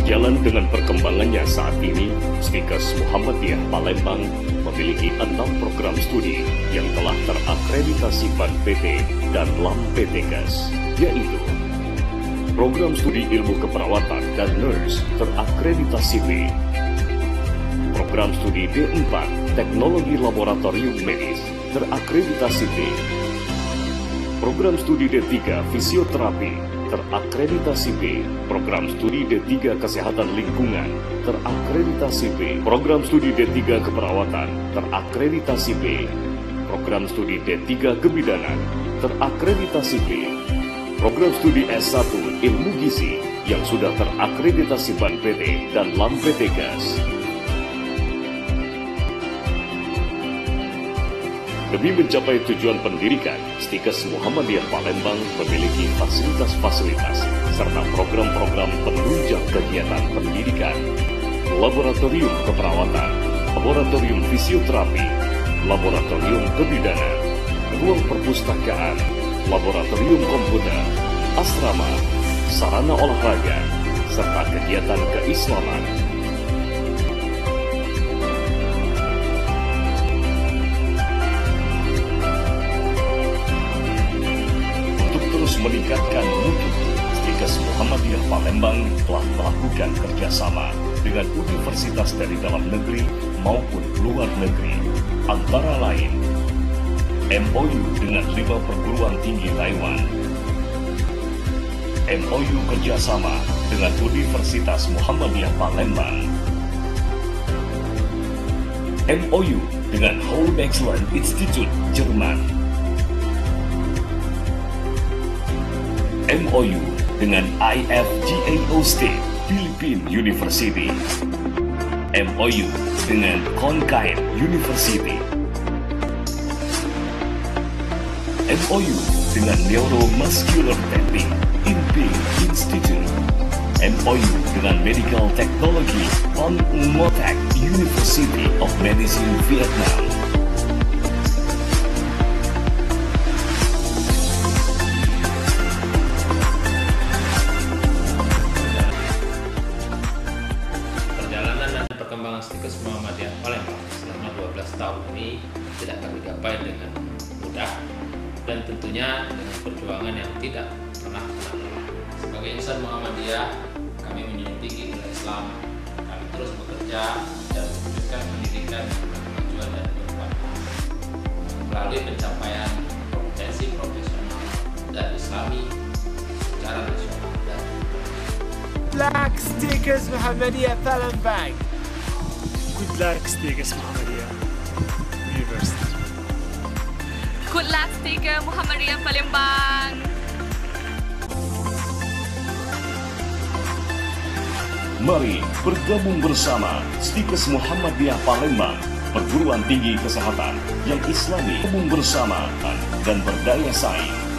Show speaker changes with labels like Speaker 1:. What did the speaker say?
Speaker 1: Sejalan dengan perkembangannya saat ini, Stikes Muhammadiyah Palembang memiliki 6 program studi yang telah terakreditasi BAN PT dan LAM PTKes, yaitu Program Studi Ilmu Keperawatan dan Nurse terakreditasi B, Program Studi D4 Teknologi Laboratorium Medis terakreditasi B, Program Studi D3 Fisioterapi terakreditasi B, Program Studi D3 Kesehatan Lingkungan terakreditasi B, Program Studi D3 Keperawatan terakreditasi B, Program Studi D3 Kebidanan terakreditasi B, Program Studi S1 Ilmu Gizi yang sudah terakreditasi BAN PT dan LAM PTKes. Demi mencapai tujuan pendidikan, Stikes Muhammadiyah Palembang memiliki fasilitas-fasilitas serta program-program penunjang kegiatan pendidikan, laboratorium keperawatan, laboratorium fisioterapi, laboratorium kebidanan, ruang perpustakaan, laboratorium komputer, asrama, sarana olahraga, serta kegiatan keislaman. Meningkatkan mutu, Stikes Muhammadiyah Palembang telah melakukan kerjasama dengan universitas dari dalam negeri maupun luar negeri, antara lain MOU dengan 5 perguruan tinggi Taiwan, MOU kerjasama dengan Universitas Muhammadiyah Palembang, MOU dengan Hohenzollern Institute Jerman, MOU dengan IFGAO State Philippine University, MOU dengan Konkain University, MOU dengan Neuromuscular Technique INPI Institute, MOU dengan Medical Technology on Motac University of Medicine Vietnam.
Speaker 2: Stikes Muhammadiyah Palembang selama 12 tahun ini tidak kami gapai dengan mudah dan tentunya dengan perjuangan yang tidak pernah lelah. Sebagai insan Muhammadiyah, kami menjunjung tinggi nilai Islam. Kami terus bekerja dan mewujudkan pendidikan yang berkemajuan dan bermanfaat melalui pencapaian kompetensi profesional dan Islami secara nasional dan
Speaker 3: Black Stikes Muhammadiyah Palembang.
Speaker 4: Good luck, Stikes Muhammadiyah University.
Speaker 5: Good luck, Stikes Muhammadiyah Palembang.
Speaker 1: Mari bergabung bersama Stikes Muhammadiyah Palembang, perguruan tinggi kesehatan yang Islami, bergabung bersama dan berdaya saing.